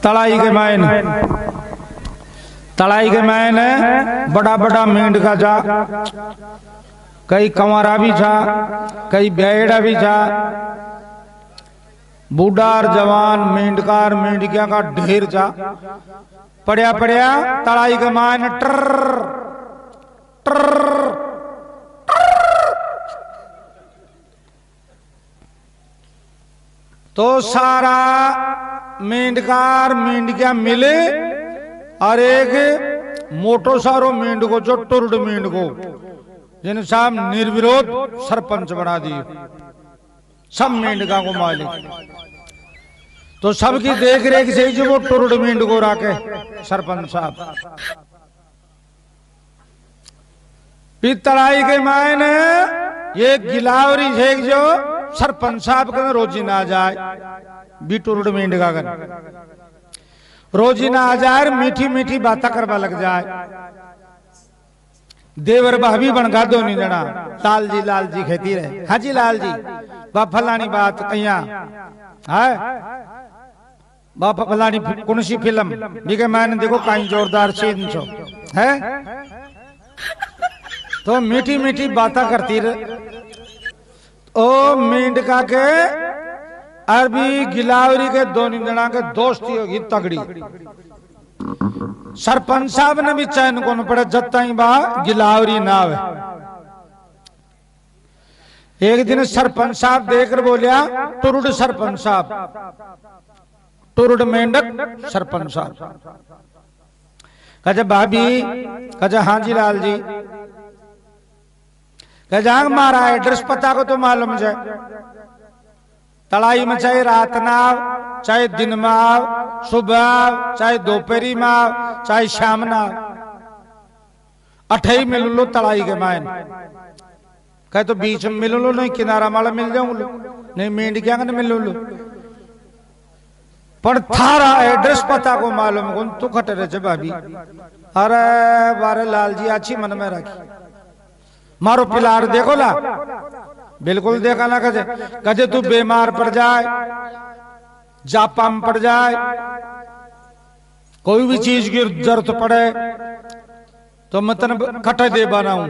तलाई के मैन बड़ा बड़ा मेंढका जा, कई कंवारा भी था, कई बेड़ा भी था, बूढ़ा और जवान मेंढकार मेंढकिया का ढेर था। पड़िया पड़िया तलाई के मैन ट्र तो सारा मेंढकार मेंढकिया मिले और एक मोटो सारो मेंढको जो टुरड मेंढको जिन साहब निर्विरोध सरपंच बना दिए, सब मेंढका को मालिक। तो सबकी देख रेख से जो वो टुरड मेंढको राके सरपंच साहब पितलाई के मायने ये गिलावरी है जो सरपंच साहब का रोजी ना आ जाए, भी टुरड मेंढका कर रोजी ना आ जाए, मीठी मीठी बातें करवा लग जाए। देवर भाभी बनगा दो नहीं जना, लाल जी खेती रहे, हाँ जी लाल जी बा फलानी बात कहिया है, बा फलानी कौन सी फिल्म भी के मैंने देखो कहीं जोरदार सीन छो है, तो मीठी मीठी बातें करती रहे। ओ मेंढका के अरबी गिलावरी के दोनों जना के दोस्ती होगी तगड़ी। सरपंच साहब ने भी चैन को न पड़े जब तक बा गिलावरी ना आवे। एक दिन सरपंच साहब देखकर बोलिया टुरुड सरपंच साहब, टुरुड मेंढक सरपंच साहब। कहे भाभी, कहे हाँ जी लाल जी, कहे जांग मारा एड्रेस पता को तो मालूम है, तलाई में चाहे रात ना आव, चाहे दिन में आव, सुबह आव, चाहे दोपहरी में आव, चाहे शाम ना आव, अठई मिल लो तलाई के मायन। कहे तो बीच में मिल लो, नहीं किनारा माला मिल जाऊं लो, नहीं मेंढकिया का मिल लो, पर थारा एड्रेस पता को मालूम कौन तू खटे रहे भाभी। अरे बारे लाल जी अच्छी मन में रखी, मारो पिलार देखो ला, बिल्कुल देखा ना। कहे कहे तू बीमार पड़ जाए, जापा में पड़ जाए, कोई भी चीज की जरूरत पड़े तो मतलब खटे दे बनाऊं,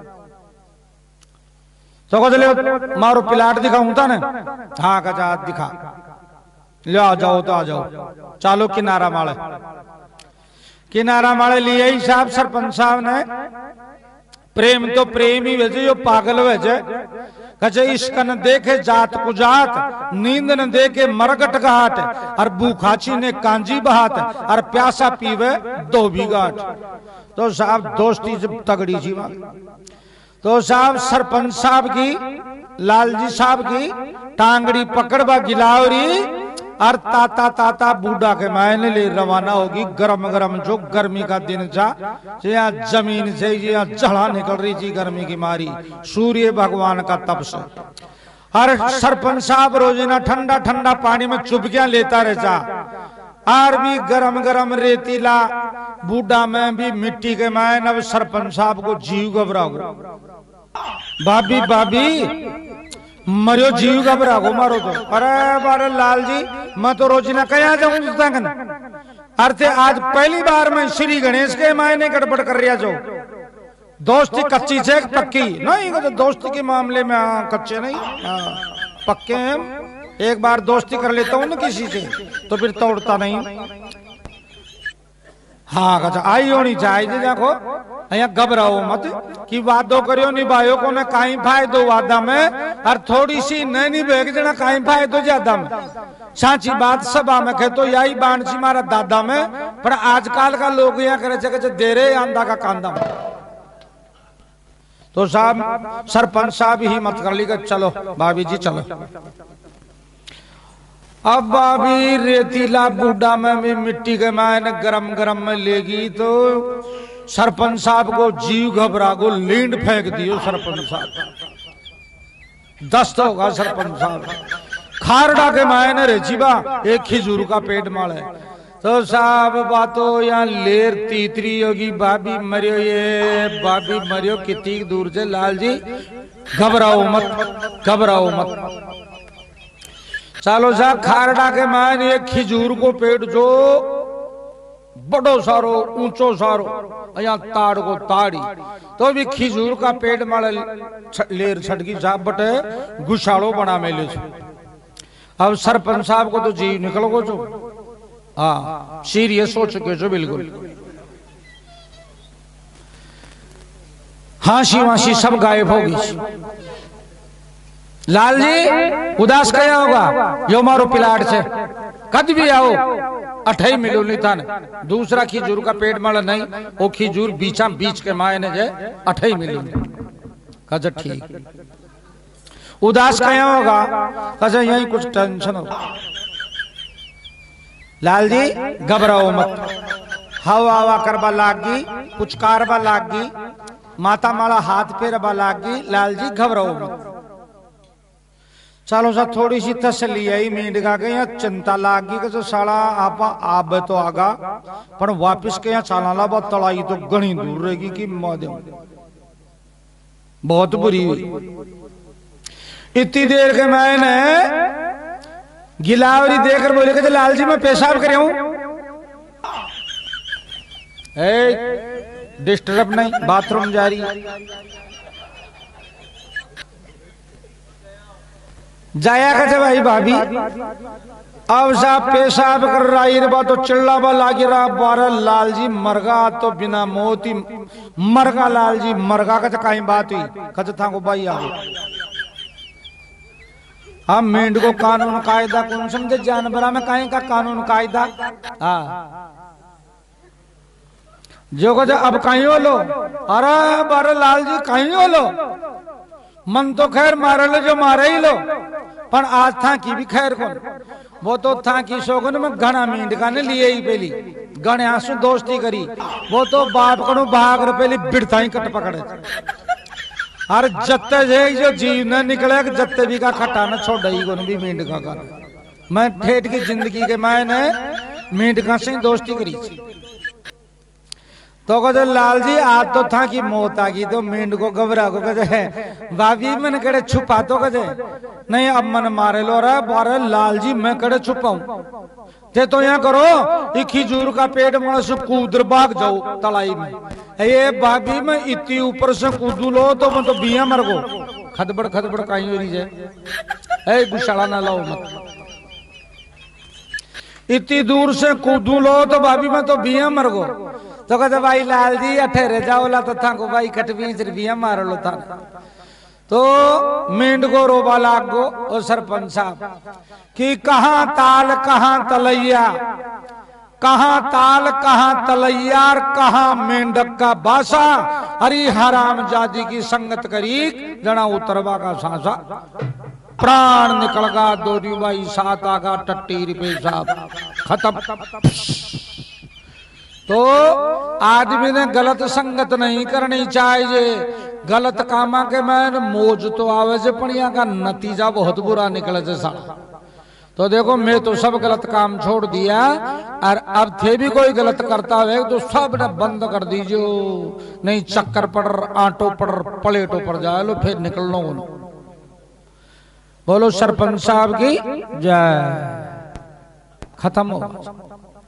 तो कहे मारो पिलाट दिखाऊं था ना, हाँ कहा दिखा ले, आ जाओ तो आ जाओ, चलो किनारा माले। किनारा माले लिए ही साहब सरपंच साहब ने प्रेम तो प्रेम ही वैसे जो पागल वैसे कचे इश्क न देखे जात कुजात, नींद न देखे मरगट घाट, और भूखाची ने कांजी बहात, और प्यासा पीवे दो भी गाट। तो साहब दोस्ती जब तगड़ी जी वहां, तो साहब सरपंच साहब की लालजी साहब की टांगड़ी पकड़वा गिलावरी और ताता ताता बूढ़ा के मायने ले रवाना होगी। गरम गरम जो गर्मी का दिन था, यहाँ जमीन से यहाँ जड़ा निकल रही थी गर्मी की मारी, सूर्य भगवान का तप से। और सरपंच साहब रोजाना ठंडा ठंडा पानी में चुबकियां लेता रहता, और भी गरम गरम रेतीला बूढ़ा में भी मिट्टी के मायन। अब सरपंच साहब को जीव घबरा गो, भाभी भाभी मरियो जीव घबरा गो मारो तो। अरे बारे लाल जी मैं तो रोजाना कहीं जाऊं, अर्थे आज पहली बार मैं श्री गणेश के मायने गड़बड़ कर रहा जो। दोस्ती कच्ची से पक्की नहीं, तो दोस्ती के मामले में कच्चे नहीं पक्के हैं। एक बार दोस्ती कर लेता हूं ना किसी से तो फिर तोड़ता नहीं। हाँ कचा आई होनी चाहिए, देखो यहाँ घबराओ मत कि वादो करियो निभायो को ने काई फायदो वादा में, और थोड़ी सी नहीं निभेग जना काई फायदो ज्यादा में। साची बात सभा में कहे तो यही बाण सी मारा दादा में, पर आजकल का लोग यहाँ करे देरे आंदा का कांदा में। तो साहब सरपंच साहब ही मत कर ली, चलो भाभी जी चलो। अब भाभी रेतीला बूढ़ा में भी मिट्टी के मायने गरम गरम में लेगी, तो सरपंच साहब को जीव घबरा को लींड फेंक दियो। सरपंच साहब दस्त होगा सरपंच साहब, खारड़ा के मायने रे जीवा एक खिजूर का पेट माल है। तो साहब बातो यहाँ लेर तीतरी होगी, भाभी मरियो, ये भाभी मरियो कितनी दूर से। लाल जी घबराओ मत, घबराओ मत। चालो सा खारड़ा के मान एक खिजूर को पेड़ जो बड़ो सारो ऊंचो सारो यहाँ ताड़ को ताड़ी तो भी खिजूर का पेड़ माले लेर छटकी जा बटे गुशाड़ो बना मेले छो। अब सरपंच साहब को तो जी निकल गो जो हाँ सीरियस हो चुके जो बिल्कुल हाशी वाशी सब गायब होगी। लाल जी उदास कया होगा यो मारो पिलाट से कद भी आओ 28 मिलो नहीं था न। दूसरा खिजूर का पेड़ माला नहीं वो खिजूर बीचा बीच के माए ने जे 28 मिलो कज ठीक उदास कया होगा कज यही कुछ टेंशन हो। लाल जी घबराओ मत हवा हवा करवा लागी कुछ कारवा लागी माता माला हाथ फेरवा लागी। लाल जी घबराओ मत चलो सा थोड़ी सी तसली आई मींडगा के यहाँ चिंता लागी कि जो साला आपा आप तो आगा पर वापिस के यहाँ चालाला बहुत तड़ाई तो गणी दूर रहेगी कि मौज बहुत बुरी हुई। इतनी देर के मैंने गिलावरी देकर बोले कि लाल जी मैं पेशाब कर हूं डिस्टर्ब नहीं बाथरूम जारी जाया कर भाई भाभी अब साहब पेशाब कर रहा तो चिल्लावा लागी रहा बारह लाल जी मरगा तो बिना मोती मरगा लाल जी मरगा का कहीं बात हुई कच था को भाई आओ हम मेंढ को कानून कायदा कौन समझे जानवरा में कहीं का कानून कायदा हाँ जो कहे अब कहीं हो लो अरे बारह लाल जी कहीं हो लो मन तो खैर मारे लो जो मारे ही लो पर आज था की भी खैर कौन वो तो था की शोगन में घना मींडका ने लिए ही पहली गणे आंसू दोस्ती करी वो तो बाप कनु भाग रे पहली बिड़ता ही कट पकड़े अरे जत्ते जो जीव न निकले जत्ते भी का खटा न छोड़ ही कौन भी मींडका का मैं ठेठ की जिंदगी के मैंने मींडका से दोस्ती करी तो कहे लाल जी आज तो था कि मौत आ गई तो मींड को घबरा को कहे भाभी मन कड़े छुपा तो कहे नहीं अब मन मारे लो रहा बारे लाल जी मैं कड़े छुपाऊं ते तो यहाँ करो ये खिजूर का पेड़ मन से कूद भाग जाओ तलाई में ये भाभी मैं इतनी ऊपर से कूदू लो तो मैं तो बिया मर गो खदबड़ कहीं हो रही जाए गुस्साला ना लाओ मत इतनी दूर से कूदू लो तो भाभी मैं तो बिया मर गो तो कहते भाई लाल जी अठेरे जाओला तो था को भाई कटवी बिया मार लो था तो मींड को रोबा लाग गो और सरपंच साहब कि कहाँ ताल कहाँ तलैया कहाँ ताल कहाँ तलैया कहाँ मेंढक का बासा हरी हराम जादी की संगत करी जना उतरवा का सांसा प्राण निकल गा दोरी भाई सात आगा टट्टी रुपये साहब खत्म। तो आदमी ने गलत संगत नहीं करनी चाहिए गलत कामा के मैं मौज तो आवे से पड़िया का नतीजा बहुत बुरा निकले से साला। तो देखो मैं तो सब गलत काम छोड़ दिया और अब थे भी कोई गलत करता है तो सब ने बंद कर दीजिए नहीं चक्कर पड़ आटो पड़ प्लेटों पर जाए लो फिर निकल लो बोलो सरपंच साहब की जय खत्म हो।